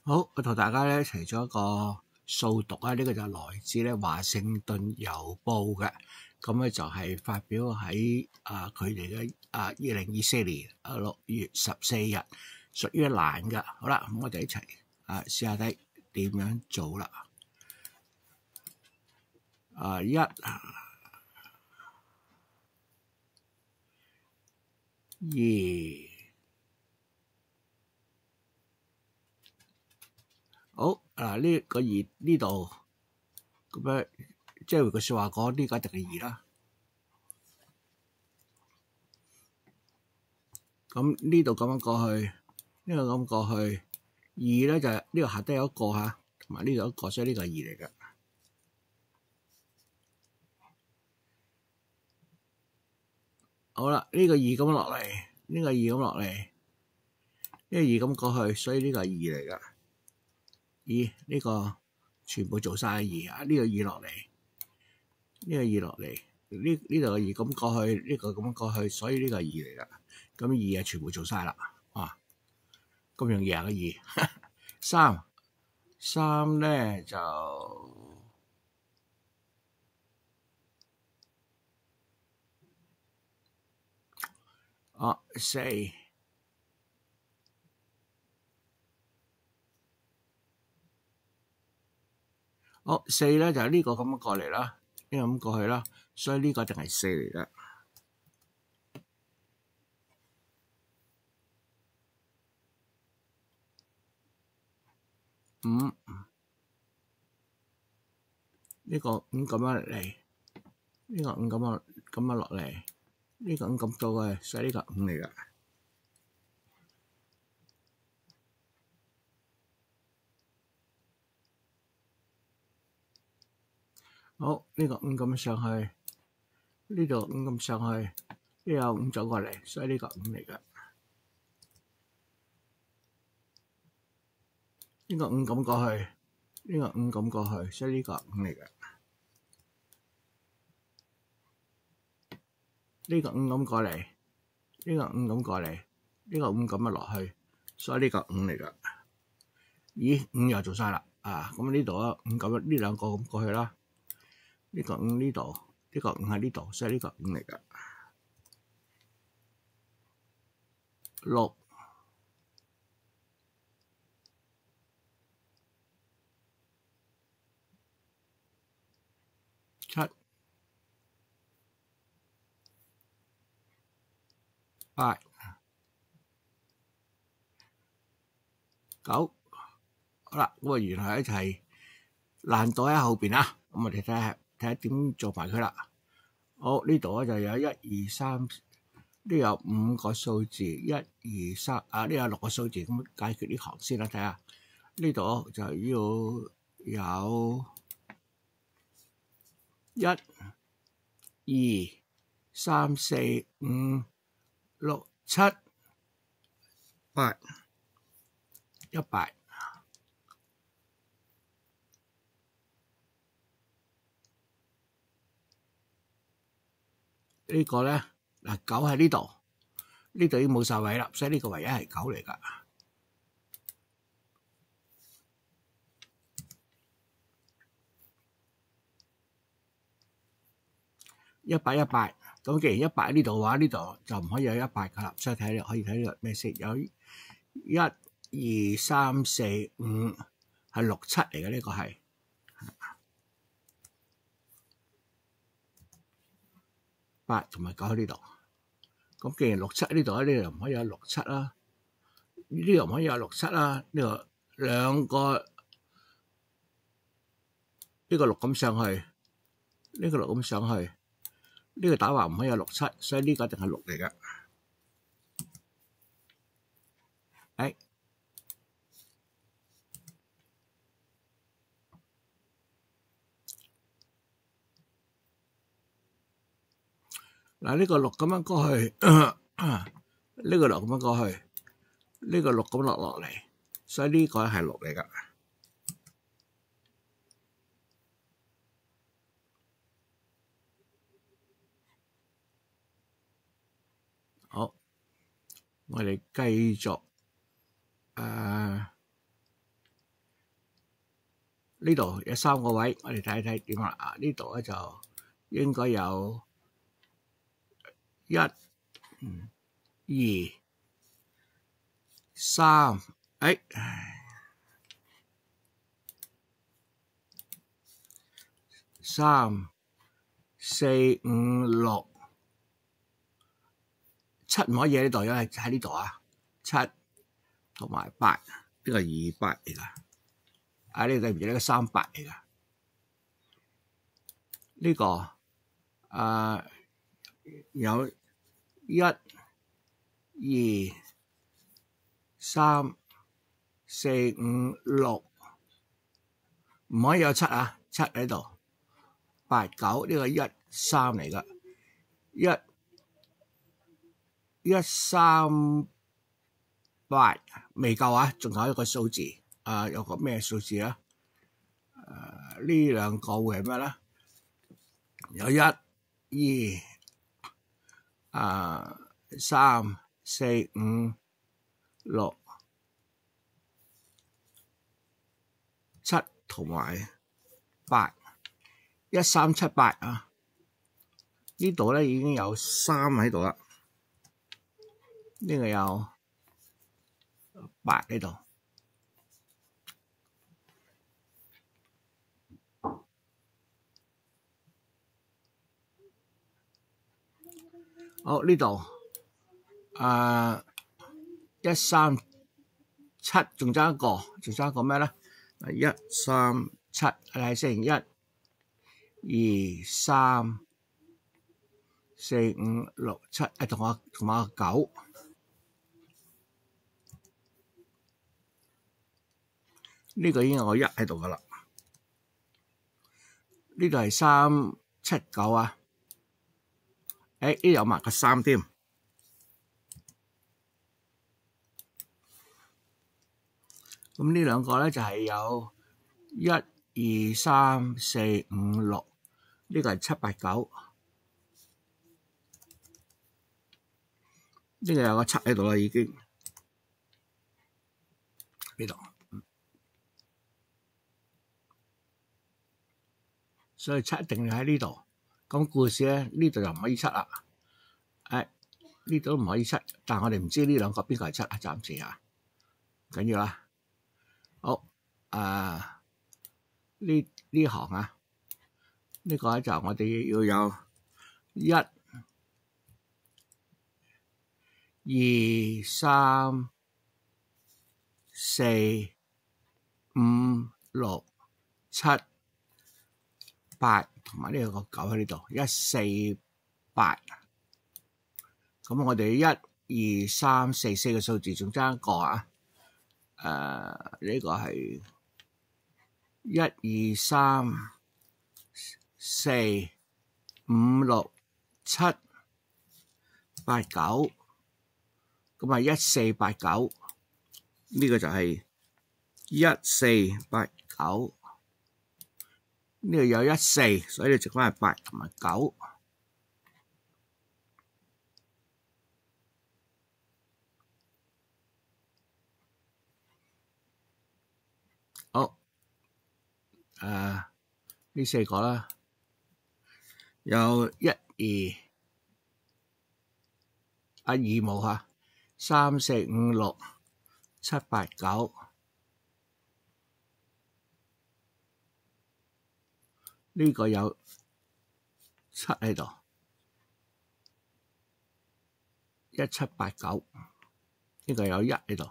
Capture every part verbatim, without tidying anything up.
好，我同大家咧一齊做一個數獨啊！呢、這個就來自咧華盛頓郵報嘅，咁咧就係發表喺啊佢哋嘅啊二零二四年啊六月十四日，屬於一欄嘅。好啦，咁我哋一齊啊試下睇點樣做啦。啊一二。好嗱，呢個二呢度咁樣，即係換句説話講，呢個一定係二啦。咁呢度咁樣過去，呢個咁過去，二咧就係呢個下低有一個嚇，同埋呢度有一個，所以呢個係二嚟嘅。好啦，呢個二咁落嚟，呢個二咁落嚟，呢個二咁過去，所以呢個係二嚟嘅。二呢個全部做晒二啊！呢個二落嚟，呢個二落嚟，呢呢度個二咁過去，呢個咁過去，所以呢個係二嚟噶。咁二啊全部做晒啦，啊咁容易啊個二。三三咧就啊四。好，四咧就係呢個咁樣過嚟啦，呢個咁過去啦，所以呢個一定係四嚟嘅。五呢個五咁樣嚟，呢個五咁樣咁樣落嚟，呢個五咁到嘅，所以呢個五嚟嘅。好，呢個五咁上去，呢度五咁上去，呢個五走過嚟，所以呢個五嚟嘅。呢個五咁過去，呢個五咁過去，所以呢個五嚟嘅。呢個五咁過嚟，呢個五咁過嚟，呢個五咁樣落去，所以呢個五嚟嘅。咦，五又做晒啦，啊，咁呢度啊五咁樣呢兩個咁過去啦。呢個五呢度，呢個五喺呢度，所以呢個五嚟嘅。六七八九，好啦，咁啊原來一齊爛袋喺後邊啊，咁我哋睇下睇下點做埋佢啦。好，呢度咧就有一二三，呢有五個數字，一二三啊，呢有六個數字，咁解決呢行先啦。睇下呢度就要有一二三四五六七八一百。呢個咧嗱九喺呢度，呢度已經冇晒位啦，所以呢個唯一係九嚟噶。一百一百，咁既然一百喺呢度嘅話，呢度就唔可以有一百噶啦，所以睇可以睇呢個咩色？有一二三四五係六七嚟嘅，呢個係八同埋九喺呢度。咁既然六七喺呢度咧，呢度唔可以有六七啦，呢度唔可以有六七啦，呢度兩個呢個六咁上去，呢個六咁上去，呢個打橫唔可以有六七，所以呢個一定係六嚟嘅。誒，嗱呢個六咁樣過去，呢個六咁樣過去，呢個六咁落落嚟，所以呢個係六嚟噶。好，我哋繼續誒呢度有三個位，我哋睇睇點啦。啊，呢度咧就應該有一、二、三，誒，三、四、五、六、七唔可以喺呢度，因為喺呢度啊，七同埋八，呢個二八嚟㗎。啊，呢個對唔住，呢個三八嚟㗎。呢個啊有一、二、三、四、五、六，唔可以有七啊，七喺度。八九呢個一三嚟㗎，一、一三八未夠啊，仲有一個數字啊，有個咩數字啊？誒呢兩個會係咩咧？有一、二、啊三、四、五、六、七同埋八，一三七八啊！呢度咧已經有三喺度啦，呢個有八喺度。好，呢度啊一三七，仲爭一個，仲爭一個咩咧？一三七係先，一、二、三、四、五、六、七，誒同我同我九，呢個已經有個一喺度噶啦。呢度係三七九啊！誒，呢度有埋個三添。咁呢兩個咧就係有一、二、三、四、五、六，呢個係七八九。呢個有個七喺度啦，已經呢度。所以七一定要喺呢度。咁故事咧，呢度又唔可以七啦。誒，呢度都唔可以七，但係我哋唔知呢兩個邊個係七啊？暫時啊，唔緊要啦。好，啊呢呢行啊，呢個咧就我哋要有一、二、三、四、五、六、七、八，同埋呢個九喺呢度，一四八。咁我哋一、二、三、四四個數字，仲爭一個啊！誒、呃，呢、這個係一、二、三、四、五、六、七、八、九，咁啊一四八九，呢個就係一四八九，呢度有一四，所以你剩翻係八同埋九。好，誒呢四個啦，有一二，啊二冇嚇，三四五六七八九，呢個有七喺度，一七八九，呢個有一喺度。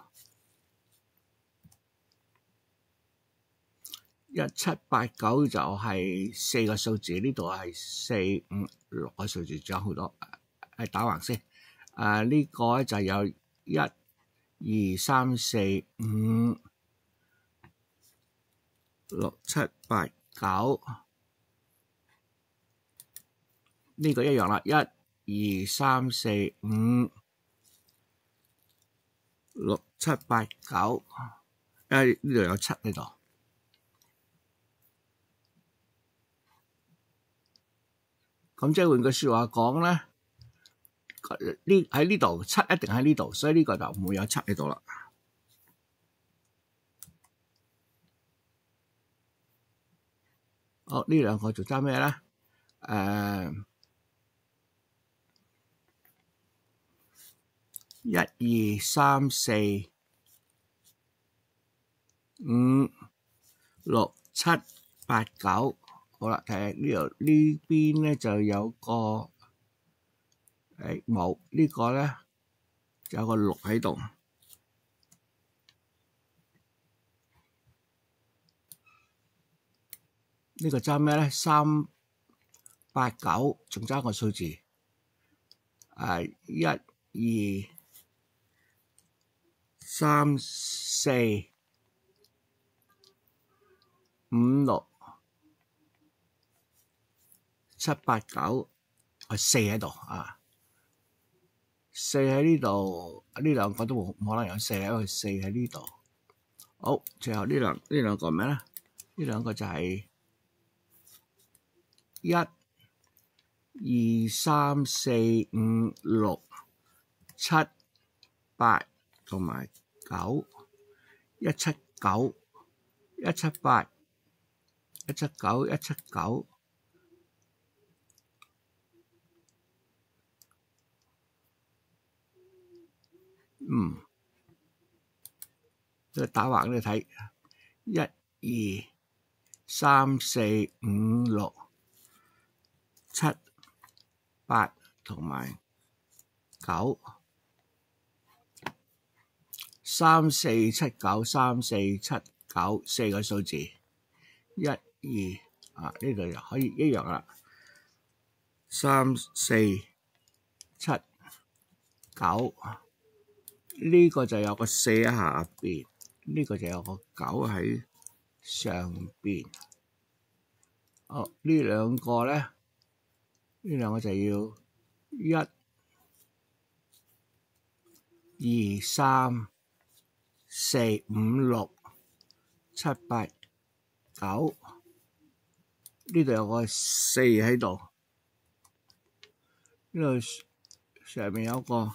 一七八九就係四個數字，呢度係四五六個數字，仲有好多，係打橫先。誒呢個咧就有一二三四五六七八九，呢個一樣啦，一二三四五六七八九，誒呢度有七喺度。咁即係換句説話講咧，呢喺呢度七一定喺呢度，所以呢個就唔會有七喺度啦。 好，呢兩個做揸咩咧？誒，一二三四五六七八九，好啦，睇下呢度呢邊咧就有個誒冇呢個咧就有個六喺度。呢個揸咩咧？三八九，仲揸個數字，誒一二三四五六七八九，係四喺度啊！四喺呢度，呢兩個都冇可能有四，因為四喺呢度。好，最後呢兩呢兩個咩咧？呢兩個就係一、二、三、四、五、六、七、八同埋九，一七九、一七八、一七九、一七九。嗯，呢個打橫你睇，一、二、三、四、五、六、七、八同埋九，三四七九，三四七九四個數字，一二啊呢度又可以一樣啦，三四七九，呢個就有個四喺下邊，呢個就有個九喺上邊。哦，呢兩個咧，呢兩個就要一、二、三、四、五、六、七、八、九，呢度有個四喺度，呢度上面有個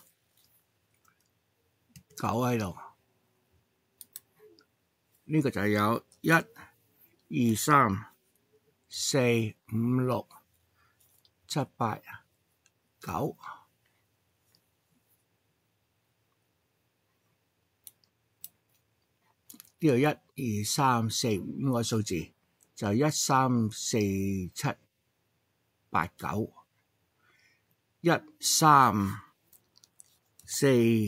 九喺度，呢個就有一、二、三、四、五、六、七、八、九。呢度一、二、三、四、五個數字，就一、三、四、七、八、九，一、三、四、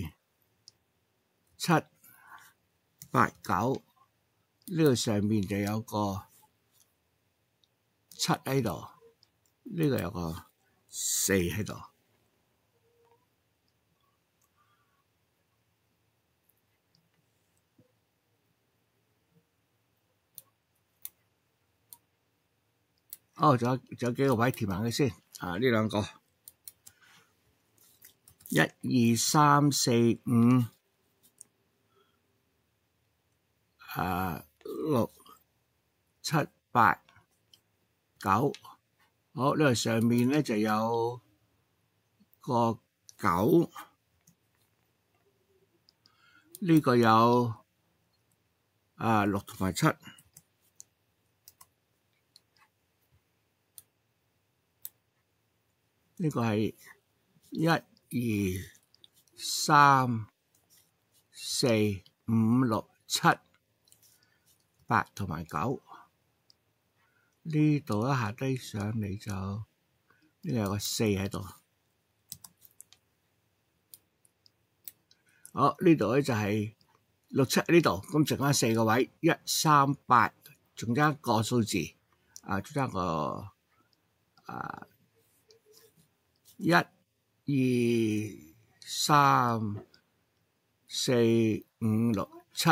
七、八、九。呢度上面就有個七喺度，呢個有個四喺度。哦，仲有仲有幾個位填埋佢先啊！呢兩個一、二、三、四、五、啊六、七、八、九。好，呢度上面咧就有個九，呢個有啊六同埋七。呢個係一、二、三、四、五、六、七、八同埋九。呢度一下低上嚟就呢個有個四喺度。好，呢度咧就係六七呢度，咁剩翻四個位，一、三、八，仲爭一個數字，啊，仲爭個啊。一、二、三、四、五、六、七、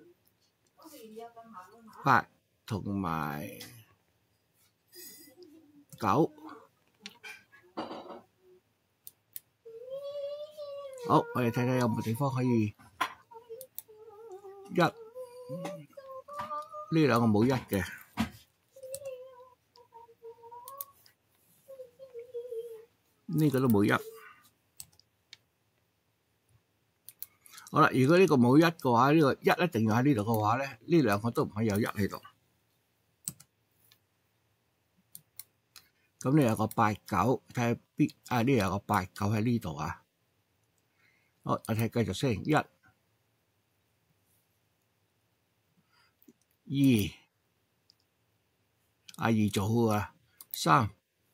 八同埋九。好，我哋睇睇有冇地方可以一，呢兩個冇一嘅。呢個都冇一。好啦，如果呢個冇一嘅話，呢個一一定要喺呢度嘅話咧，呢兩個都唔可以有一喺度。 咁你有個八九，睇下邊啊？呢度有個八九喺呢度啊。好，我睇繼續先，一、二，阿二做好啊，三，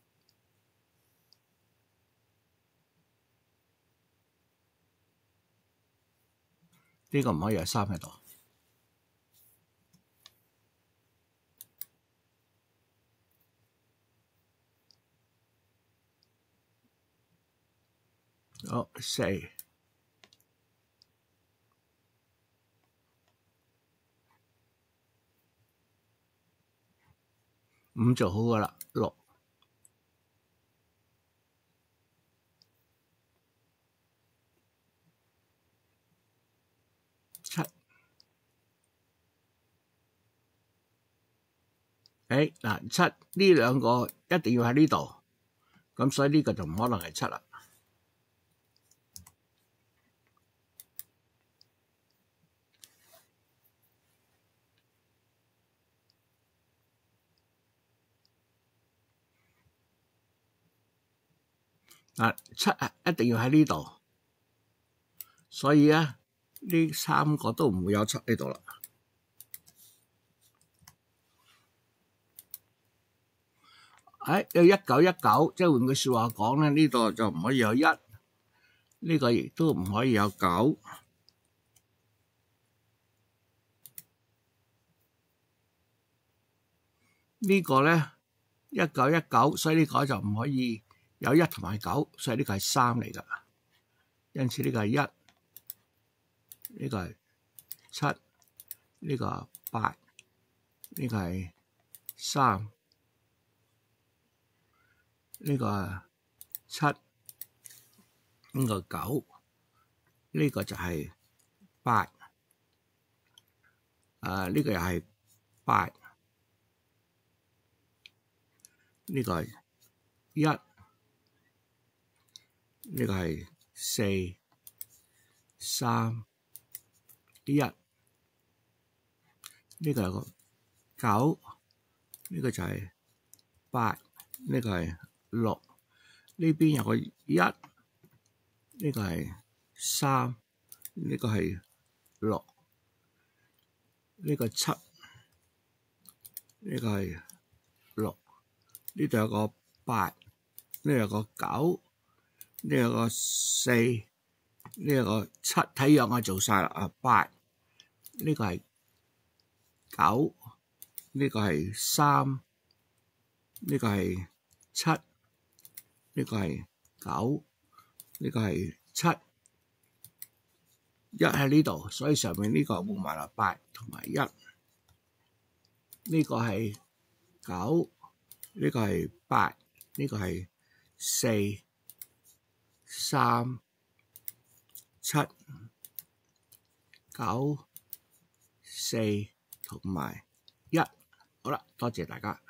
呢個唔可以有三喺度。好，四。五就好噶啦，六、七，誒嗱七呢兩個一定要喺呢度，咁所以呢個就唔可能係七啦。嗱七啊一定要喺呢度，所以咧呢三個都唔會有七呢度啦。誒有一九一九，即係換句説話講咧，呢度就唔可以有一，呢個亦都唔可以有九。呢個咧一九一九，所以呢個就唔可以有一同埋九，所以呢個係三嚟㗎。因此呢個係一，呢個係七，呢個係八，呢個係三，呢個係七，呢個九，呢個就係八，啊呢個又係八，呢個係一，呢個係四、三、一，呢個係個九，呢個就係八，呢個係六，呢邊有個一，呢個係三，呢個係六，呢個七，呢個係六，呢度有個八，呢度有個九，呢度有個四，呢度有個七，睇樣我做晒啦啊八，呢個係九，呢個係三，呢個係七，呢個係九，呢個係七，一喺呢度，所以上面呢個換埋啦八同埋一，呢個係九，呢個係八，呢個係四、三、七、九、四同埋一。好啦，多謝大家。